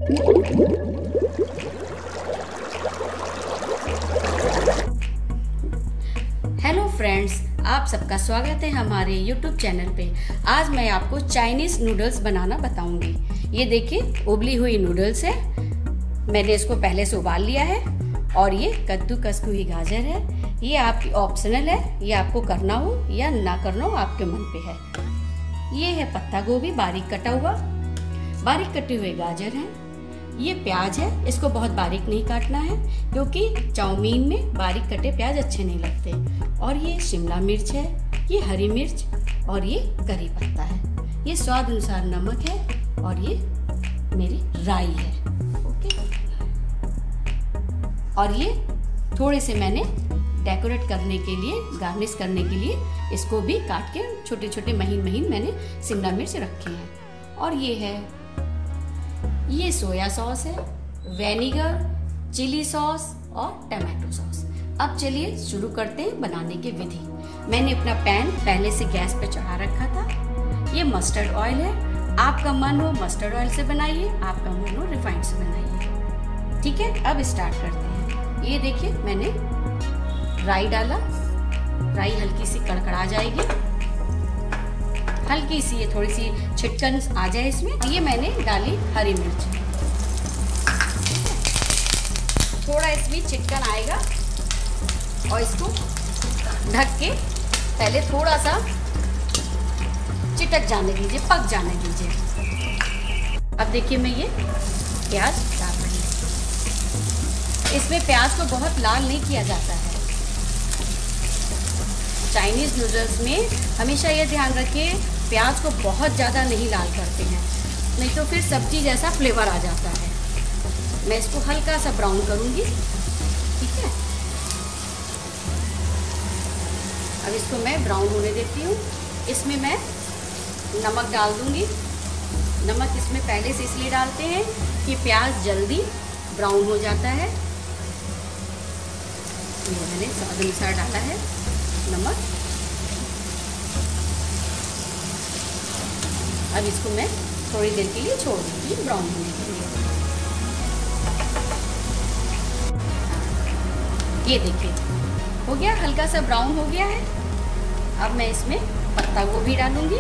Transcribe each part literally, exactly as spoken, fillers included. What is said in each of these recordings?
Hello friends, आप सबका स्वागत है हमारे यूट्यूब चैनल पे। आज मैं आपको चाइनीज़ नूडल्स बनाना बताऊंगी। ये देखिए उबली हुई नूडल्स है। मैंने इसको पहले से उबाल लिया है। और ये कद्दूकस हुई गाजर है। ये आपकी ऑप्शनल है, ये आपको करना हो या ना करना हो आपके मन पे है। ये है पत्ता गोभी बारीक कटा हुआ, बारीक कटे हुए गाजर है। ये प्याज है, इसको बहुत बारीक नहीं काटना है क्योंकि चाउमीन में बारीक कटे प्याज अच्छे नहीं लगते। और ये शिमला मिर्च है, ये हरी मिर्च और ये करी पत्ता है। ये स्वाद अनुसार नमक है और ये मेरी राई है। ओके। और ये थोड़े से मैंने डेकोरेट करने के लिए, गार्निश करने के लिए इसको भी काट के छोटे छोटे महीन महीन मैंने शिमला मिर्च रखे हैं। और ये है, ये सोया सॉस है, वेनिगर, चिली सॉस और टमाटो सॉस। अब चलिए शुरू करते हैं बनाने की विधि। मैंने अपना पैन पहले से गैस पे चढ़ा रखा था। ये मस्टर्ड ऑयल है, आपका मन हो मस्टर्ड ऑयल से बनाइए, आपका मन हो रिफाइंड से बनाइए। ठीक है, अब स्टार्ट करते हैं। ये देखिए मैंने राई डाला, राई हल्की सी कड़कड़ा जाएगी, हल्की सी ये थोड़ी सी छिटकन आ जाए इसमें। ये मैंने डाली हरी मिर्च, थोड़ा इसमें छिटकन आएगा और इसको ढक के पहले थोड़ा सा चिटक जाने दीजिए, पक जाने दीजिए। अब देखिए मैं ये प्याज डाल रही हूँ। इसमें प्याज को बहुत लाल नहीं किया जाता है। चाइनीज़ नूडल्स में हमेशा ये ध्यान रखिए, प्याज को बहुत ज़्यादा नहीं लाल करते हैं, नहीं तो फिर सब्जी जैसा फ्लेवर आ जाता है। मैं इसको हल्का सा ब्राउन करूँगी। ठीक है, अब इसको मैं ब्राउन होने देती हूँ। इसमें मैं नमक डाल दूँगी। नमक इसमें पहले से इसलिए डालते हैं कि प्याज जल्दी ब्राउन हो जाता है। ये मैंने स्वाद अनुसार डाला है नमक। अब इसको मैं थोड़ी देर के लिए छोड़ दूँगी ब्राउन होने के लिए। ये देखिए हो गया, हल्का सा ब्राउन हो गया है। अब मैं इसमें पत्ता गोभी डालूंगी।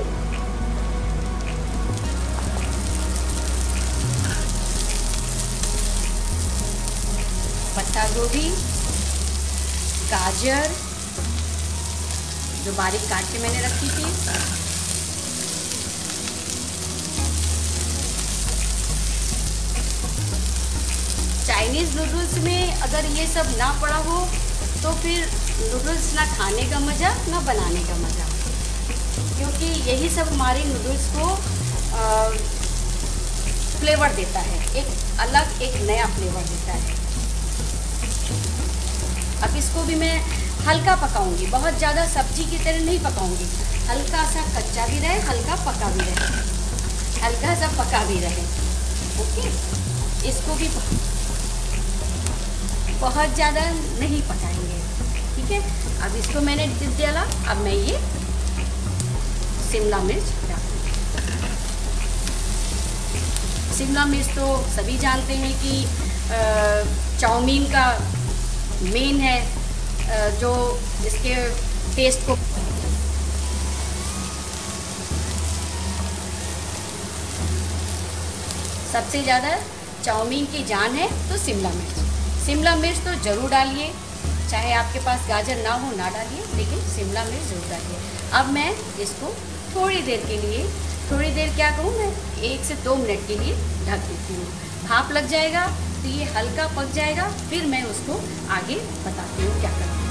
पत्ता गोभी, गाजर जो बारीक काट के मैंने रखी थी, चाइनीज़ नूडल्स में अगर ये सब ना पड़ा हो तो फिर नूडल्स ना खाने का मज़ा ना बनाने का मज़ा, क्योंकि यही सब हमारे नूडल्स को आ, फ्लेवर देता है, एक अलग एक नया फ्लेवर देता है। अब इसको भी मैं हल्का पकाऊंगी, बहुत ज़्यादा सब्जी की तरह नहीं पकाऊंगी। हल्का सा कच्चा भी रहे, हल्का पका भी रहे, हल्का सा पका भी रहे। ओके, इसको भी बहुत ज़्यादा नहीं पकाएंगे। ठीक है, अब इसको मैंने डाला। अब मैं ये शिमला मिर्च डालूंगी। शिमला मिर्च तो सभी जानते हैं कि चाउमीन का मेन है, जो जिसके टेस्ट को सबसे ज़्यादा चाउमीन की जान है तो शिमला मिर्च। शिमला मिर्च तो ज़रूर डालिए, चाहे आपके पास गाजर ना हो ना डालिए, लेकिन शिमला मिर्च ज़रूर डालिए। अब मैं इसको थोड़ी देर के लिए, थोड़ी देर क्या कहूँ मैं, एक से दो मिनट के लिए ढक देती हूँ। भाप लग जाएगा तो ये हल्का पक जाएगा, फिर मैं उसको आगे बताती हूँ क्या करना है।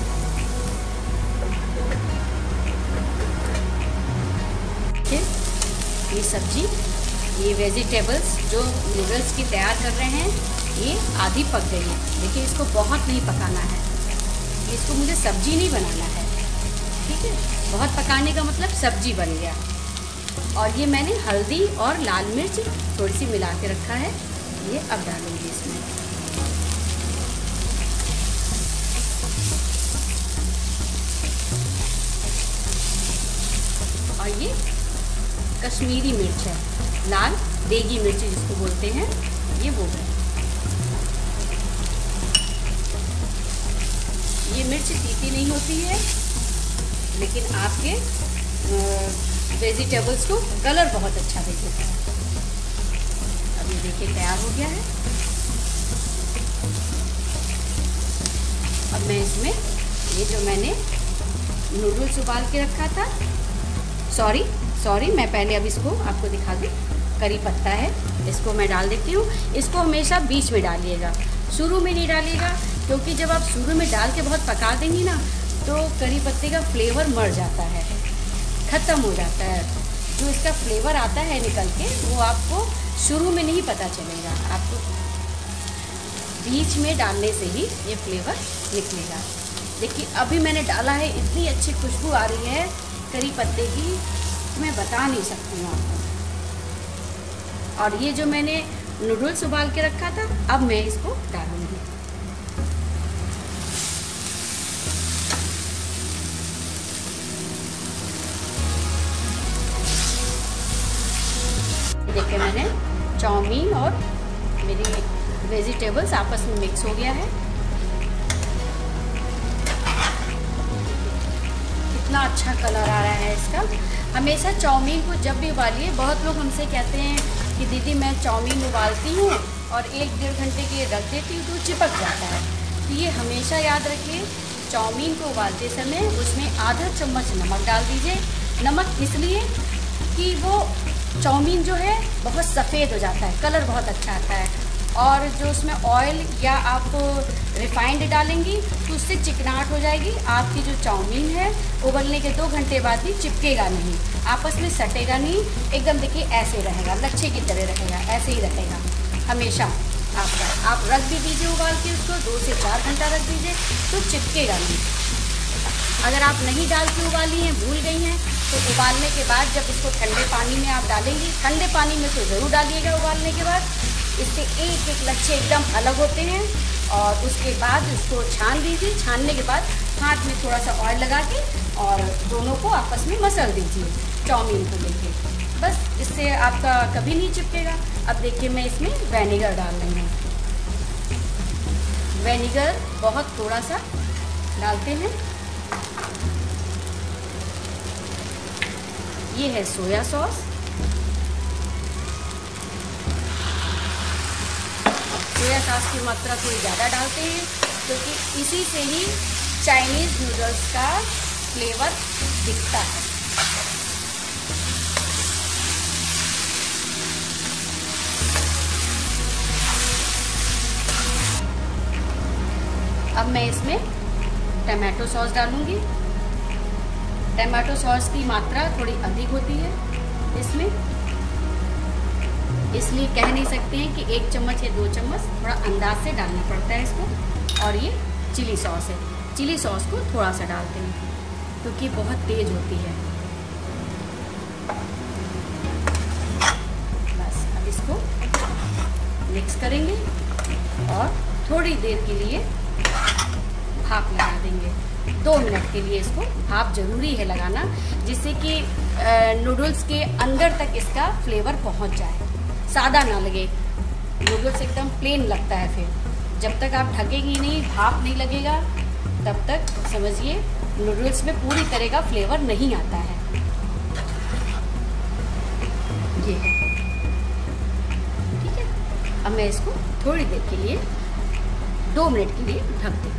ये सब्जी, ये वेजिटेबल्स जो नूडल्स की तैयार कर रहे हैं, ये आधी पक गई है। देखिए इसको बहुत नहीं पकाना है, इसको मुझे सब्जी नहीं बनाना है। ठीक है, बहुत पकाने का मतलब सब्जी बन गया। और ये मैंने हल्दी और लाल मिर्च थोड़ी सी मिला के रखा है, ये अब डालूंगी इसमें। और ये कश्मीरी मिर्च है, लाल देगी मिर्च जिसको बोलते हैं, ये वो है। ये मिर्च तीखी नहीं होती है, लेकिन आपके वेजिटेबल्स को कलर बहुत अच्छा दे देता है। अब ये देखिए तैयार हो गया है। अब मैं इसमें ये जो मैंने नूडल्स उबाल के रखा था, सॉरी सॉरी मैं पहले अब इसको आपको दिखा दूँ। करी पत्ता है, इसको मैं डाल देती हूँ। इसको हमेशा बीच में डालिएगा, शुरू में नहीं डालिएगा, क्योंकि जब आप शुरू में डाल के बहुत पका देंगी ना तो करी पत्ते का फ्लेवर मर जाता है, ख़त्म हो जाता है। जो इसका फ्लेवर आता है निकल के, वो आपको शुरू में नहीं पता चलेगा, आपको बीच में डालने से ही ये फ्लेवर निकलेगा। देखिए अभी मैंने डाला है, इतनी अच्छी खुशबू आ रही है करी पत्ते की, मैं बता नहीं सकती हूँ आपको। और ये जो मैंने नूडल्स उबाल के रखा था, अब मैं इसको डालूंगी। देखिए मैंने चाउमीन और मेरी वेजिटेबल्स आपस में मिक्स हो गया है। कितना अच्छा कलर आ रहा है इसका। हमेशा चाउमीन को जब भी उबालिए, बहुत लोग हमसे कहते हैं कि दीदी मैं चाउमीन उबालती हूँ और एक डेढ़ घंटे के लिए रख देती हूँ तो चिपक जाता है। तो ये हमेशा याद रखिए, चाउमीन को उबालते समय उसमें आधा चम्मच नमक डाल दीजिए। नमक इसलिए कि वो चाउमीन जो है बहुत सफ़ेद हो जाता है, कलर बहुत अच्छा आता है। और जो उसमें ऑयल या आप रिफाइंड डालेंगी तो उससे चिकनाहट हो जाएगी। आपकी जो चाउमीन है उबलने के दो घंटे बाद भी चिपकेगा नहीं, आपस में सटेगा नहीं, एकदम देखिए ऐसे रहेगा, लच्छे की तरह रहेगा, ऐसे ही रहेगा हमेशा आपका। आप रख भी दीजिए उबाल के उसको, दो से चार घंटा रख दीजिए तो चिपकेगा नहीं। अगर आप नहीं डाल के उबाली हैं, भूल गई हैं, तो उबालने के बाद जब इसको ठंडे पानी में आप डालेंगी, ठंडे पानी में तो ज़रूर डालिएगा उबालने के बाद, इससे एक एक लच्छे एकदम अलग होते हैं। और उसके बाद इसको छान दीजिए। छानने के बाद हाथ में थोड़ा सा ऑयल लगा के और दोनों को आपस में मसल दीजिए चाउमीन को लेके, बस इससे आपका कभी नहीं चिपकेगा। अब देखिए मैं इसमें विनेगर डाल रही हूँ। विनेगर बहुत थोड़ा सा डालते हैं। ये है सोया सॉस। सोया सॉस की मात्रा थोड़ी ज़्यादा डालते हैं, क्योंकि इसी से ही चाइनीज़ नूडल्स का फ्लेवर दिखता है। अब मैं इसमें टमाटो सॉस डालूंगी। टमाटो सॉस की मात्रा थोड़ी अधिक होती है इसमें, इसलिए कह नहीं सकते हैं कि एक चम्मच या दो चम्मच, थोड़ा अंदाज से डालना पड़ता है इसको। और ये चिली सॉस है, चिली सॉस को थोड़ा सा डालते हैं क्योंकि बहुत तेज होती है। बस अब इसको मिक्स करेंगे और थोड़ी देर के लिए भाप लगा देंगे। दो मिनट के लिए इसको भाप जरूरी है लगाना, जिससे कि नूडल्स के अंदर तक इसका फ्लेवर पहुंच जाए, सादा ना लगे। नूडल्स एकदम प्लेन लगता है फिर। जब तक आप ढकेंगी नहीं, भाप नहीं लगेगा, तब तक समझिए नूडल्स में पूरी तरह का फ्लेवर नहीं आता है। ये है, ठीक है। अब मैं इसको थोड़ी देर के लिए, दो मिनट के लिए ढक देती हूँ।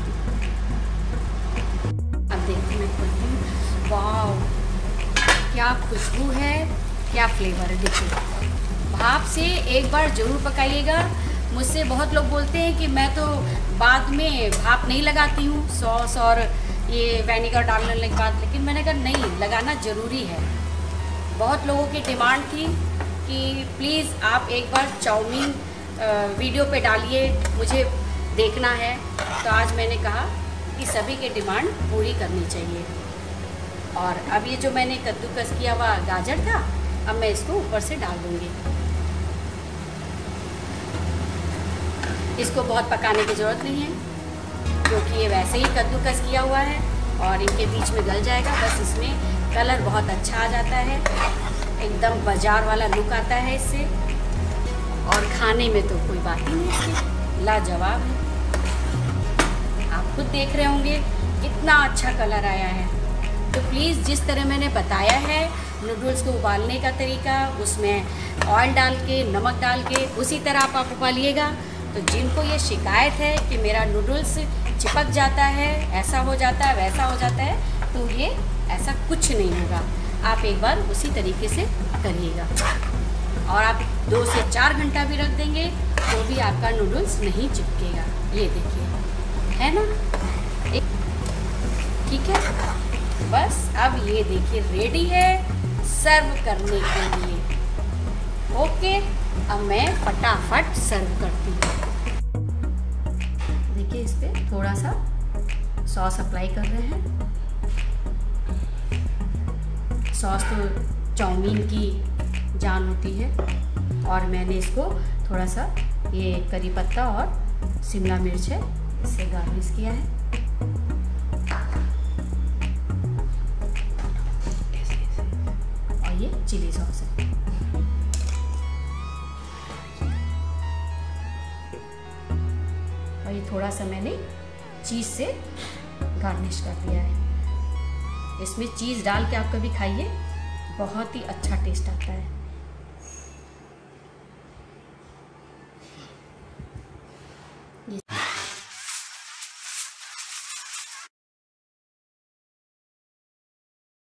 अब देखिए मैं खोलती हूँ। वाह, क्या खुशबू है, क्या फ्लेवर है। देखिए भाप से एक बार ज़रूर पकाइएगा। मुझसे बहुत लोग बोलते हैं कि मैं तो बाद में भाप नहीं लगाती हूँ सॉस और ये विनेगर डालने के बाद, लेकिन मैंने कहा नहीं, लगाना ज़रूरी है। बहुत लोगों की डिमांड थी कि प्लीज़ आप एक बार चाउमीन वीडियो पे डालिए, मुझे देखना है। तो आज मैंने कहा कि सभी की डिमांड पूरी करनी चाहिए। और अब ये जो मैंने कद्दूकस किया हुआ गाजर था, अब मैं इसको ऊपर से डाल दूँगी। इसको बहुत पकाने की ज़रूरत नहीं है, क्योंकि ये वैसे ही कद्दूकस किया हुआ है और इनके बीच में गल जाएगा। बस इसमें कलर बहुत अच्छा आ जाता है, एकदम बाजार वाला लुक आता है इससे। और खाने में तो कोई बात ही नहीं इसकी, लाजवाब है। आप खुद देख रहे होंगे कितना अच्छा कलर आया है। तो प्लीज़ जिस तरह मैंने बताया है नूडल्स को उबालने का तरीका, उसमें ऑयल डाल के, नमक डाल के, उसी तरह आप, आप उबालिएगा। तो जिनको ये शिकायत है कि मेरा नूडल्स चिपक जाता है, ऐसा हो जाता है, वैसा हो जाता है, तो ये ऐसा कुछ नहीं होगा। आप एक बार उसी तरीके से करिएगा और आप दो से चार घंटा भी रख देंगे तो भी आपका नूडल्स नहीं चिपकेगा। ये देखिए, है ना, ठीक है। बस अब ये देखिए रेडी है सर्व करने के लिए। ओके, अब मैं फटाफट सर्व करती हूँ। देखिए इस पे थोड़ा सा सॉस अप्लाई कर रहे हैं। सॉस तो चाउमीन की जान होती है और मैंने इसको थोड़ा सा ये करी पत्ता और शिमला मिर्च है इससे गार्निश किया है। और ये चिली सॉस है। और ये थोड़ा सा मैंने चीज़ से गार्निश कर दिया है। इसमें चीज़ डाल के आप कभी खाइए, बहुत ही अच्छा टेस्ट आता है।